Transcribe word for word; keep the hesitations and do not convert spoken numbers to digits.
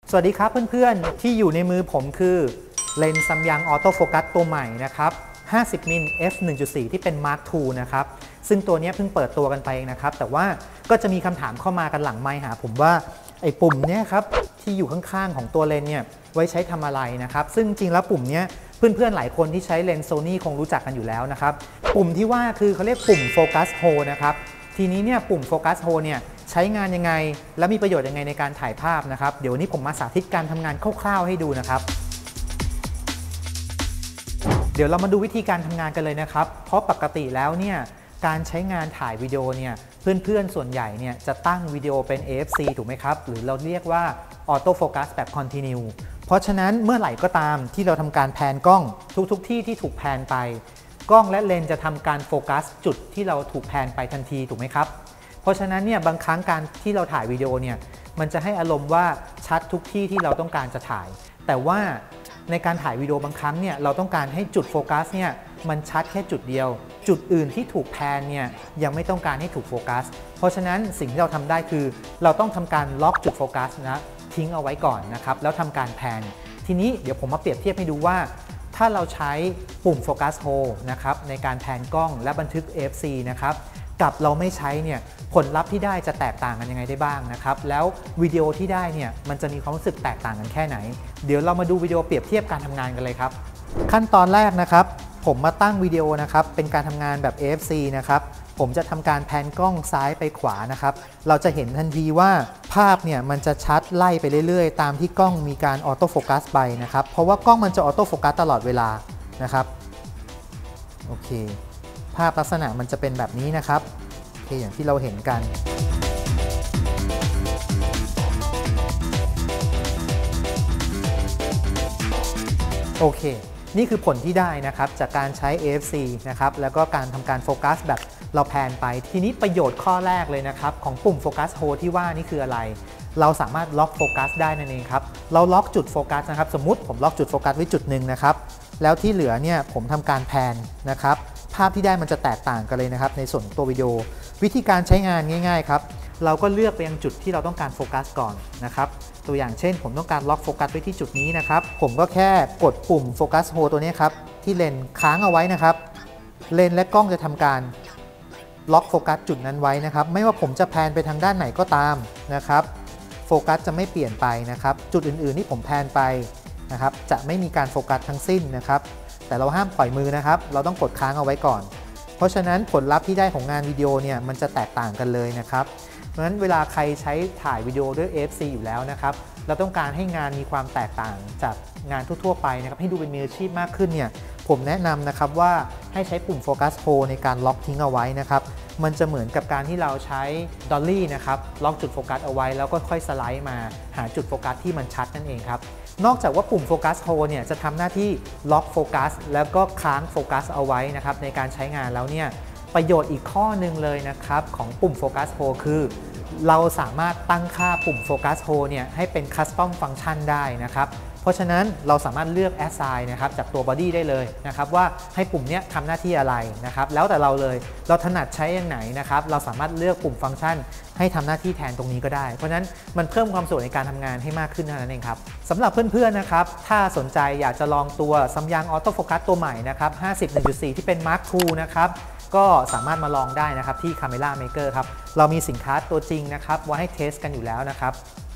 สวัสดีครับเพื่อนๆที่อยู่ในมือผมคือเลนส์ซัมยังออโต้โฟกัสตัวใหม่นะครับห้าสิบมิล เอฟ หนึ่งจุดสี่ ที่เป็น มาร์ค ทู นะครับซึ่งตัวนี้เพิ่งเปิดตัวกันไปเองนะครับแต่ว่าก็จะมีคำถามเข้ามากันหลังไมค์หาผมว่าไอ้ปุ่มเนี้ยครับที่อยู่ข้างๆของตัวเลนส์เนี่ยไว้ใช้ทำอะไรนะครับซึ่งจริงแล้วปุ่มเนี้ยเพื่อนๆหลายคนที่ใช้เลนส์ Sony คงรู้จักกันอยู่แล้วนะครับปุ่มที่ว่าคือเขาเรียกปุ่มโฟกัสโฮนะครับทีนี้เนี่ยปุ่มโฟกัสโฮเนี่ยใช้งานยังไงและมีประโยชน์ยังไงในการถ่ายภาพนะครับเดี๋ยววันนี้ผมมาสาธิตการทำงานคร่าวๆให้ดูนะครับเดี๋ยวเรามาดูวิธีการทำงานกันเลยนะครับเพราะปกติแล้วเนี่ยการใช้งานถ่ายวิดีโอเนี่ยเพื่อนๆส่วนใหญ่เนี่ยจะตั้งวิดีโอเป็น เอ เอฟ ซี ถูกไหมครับหรือเราเรียกว่าออโต้โฟกัสแบบคอนทินิวเพราะฉะนั้นเมื่อไหร่ก็ตามที่เราทำการแพนกล้องทุกๆที่ที่ถูกแพนไปกล้องและเลนส์จะทำการโฟกัสจุดที่เราถูกแพนไปทันทีถูกไหมครับเพราะฉะนั้นเนี่ยบางครั้งการที่เราถ่ายวิดีโอเนี่ยมันจะให้อารมณ์ว่าชัดทุกที่ที่เราต้องการจะถ่ายแต่ว่าในการถ่ายวิดีโอบางครั้งเนี่ยเราต้องการให้จุดโฟกัสเนี่ยมันชัดแค่จุดเดียวจุดอื่นที่ถูกแพนเนี่ยยังไม่ต้องการให้ถูกโฟกัสเพราะฉะนั้นสิ่งที่เราทำได้คือเราต้องทำการล็อกจุดโฟกัสนะทิ้งเอาไว้ก่อนนะครับแล้วทำการแพนทีนี้เดี๋ยวผมมาเปรียบเทียบให้ดูว่าถ้าเราใช้ปุ่มโฟกัสโฮนะครับในการแพนกล้องและบันทึก เอ เอฟ ซี นะครับกับเราไม่ใช้เนี่ยผลลัพธ์ที่ได้จะแตกต่างกันยังไงได้บ้างนะครับแล้ววิดีโอที่ได้เนี่ยมันจะมีความรู้สึกแตกต่างกันแค่ไหนเดี๋ยวเรามาดูวิดีโอเปรียบเทียบการทำงานกันเลยครับขั้นตอนแรกนะครับผมมาตั้งวิดีโอนะครับเป็นการทำงานแบบ เอ เอฟ ซี นะครับผมจะทำการแพนกล้องซ้ายไปขวานะครับเราจะเห็นทันทีว่าภาพเนี่ยมันจะชัดไล่ไปเรื่อยๆตามที่กล้องมีการออโต้โฟกัสไปนะครับเพราะว่ากล้องมันจะออโต้โฟกัสตลอดเวลานะครับโอเคภาพลักษณะมันจะเป็นแบบนี้นะครับโอเคอย่างที่เราเห็นกันโอเคนี่คือผลที่ได้นะครับจากการใช้ เอ เอฟ ซี นะครับแล้วก็การทำการโฟกัสแบบเราแพนไปทีนี้ประโยชน์ข้อแรกเลยนะครับของปุ่มโฟกัสโฮที่ว่านี่คืออะไรเราสามารถล็อกโฟกัสได้นั่นเองครับเราล็อกจุดโฟกัสนะครับสมมุติผมล็อกจุดโฟกัสไว้จุดหนึ่งนะครับแล้วที่เหลือเนี่ยผมทำการแพนนะครับภาพที่ได้มันจะแตกต่างกันเลยนะครับในส่วนของตัววิดีโอวิธีการใช้งานง่ายๆครับเราก็เลือกไปยังจุดที่เราต้องการโฟกัสก่อนนะครับตัวอย่างเช่นผมต้องการล็อกโฟกัสไว้ที่จุดนี้นะครับผมก็แค่กดปุ่มโฟกัสโฮตัวนี้ครับที่เลนส์ค้างเอาไว้นะครับเลนส์และกล้องจะทำการล็อกโฟกัสจุดนั้นไว้นะครับไม่ว่าผมจะแพนไปทางด้านไหนก็ตามนะครับโฟกัสจะไม่เปลี่ยนไปนะครับจุดอื่นๆที่ผมแพนไปนะครับจะไม่มีการโฟกัสทั้งสิ้นนะครับแต่เราห้ามปล่อยมือนะครับเราต้องกดค้างเอาไว้ก่อนเพราะฉะนั้นผลลัพธ์ที่ได้ของงานวิดีโอเนี่ยมันจะแตกต่างกันเลยนะครับเพราะฉะนั้นเวลาใครใช้ถ่ายวิดีโอด้วย เอ เอฟ ซี อยู่แล้วนะครับเราต้องการให้งานมีความแตกต่างจากงานทั่วๆไปนะครับให้ดูเป็นมืออาชีพมากขึ้นเนี่ยผมแนะนำนะครับว่าให้ใช้ปุ่มโฟกัสโฮในการล็อกทิ้งเอาไว้นะครับมันจะเหมือนกับการที่เราใช้ดอลลี่นะครับล็อกจุดโฟกัสเอาไว้แล้วก็ค่อยสไลด์มาหาจุดโฟกัสที่มันชัดนั่นเองครับนอกจากว่าปุ่มโฟกัสโฮเนี่ยจะทำหน้าที่ล็อกโฟกัสแล้วก็ค้างโฟกัสเอาไว้นะครับในการใช้งานแล้วเนี่ยประโยชน์อีกข้อหนึ่งเลยนะครับของปุ่มโฟกัสโฮคือเราสามารถตั้งค่าปุ่มโฟกัสโฮเนี่ยให้เป็นคัสตอมฟังก์ชันได้นะครับเพราะฉะนั้นเราสามารถเลือก Assign นะครับจากตัว Body ได้เลยนะครับว่าให้ปุ่มนี้ทำหน้าที่อะไรนะครับแล้วแต่เราเลยเราถนัดใช้อย่างไหนนะครับเราสามารถเลือกปุ่มฟังก์ชันให้ทำหน้าที่แทนตรงนี้ก็ได้เพราะฉะนั้นมันเพิ่มความสะดวกในการทำงานให้มากขึ้นเท่านั้นเองครับสำหรับเพื่อนๆนะครับถ้าสนใจอยากจะลองตัวซัมยังออโต้โฟกัสตัวใหม่นะครับ ห้าสิบ หนึ่งจุดสี่ ที่เป็น มาร์ค ทู นะครับก็สามารถมาลองได้นะครับที่ Camera Maker ครับเรามีสินค้าตัวจริงนะครับไว้ให้เทสกันอยู่แล้วนะครับ